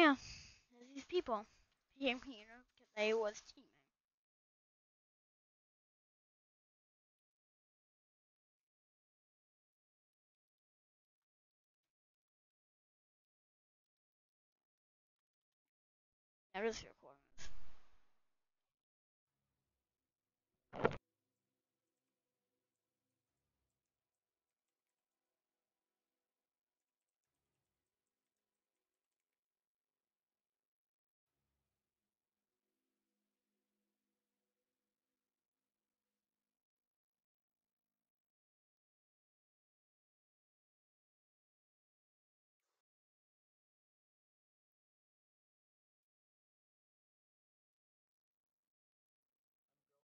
yeah, there's these people came here because they was teaming. That is your